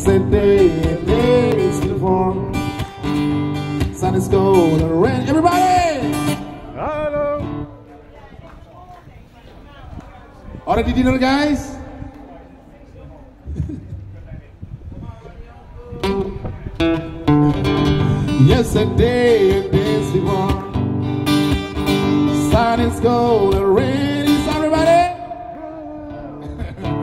Yesterday, days before. Sun is cold and rain. Everybody! Hello! Already dinner, guys? Yesterday, days before. Sun is cold and rain. Is everybody?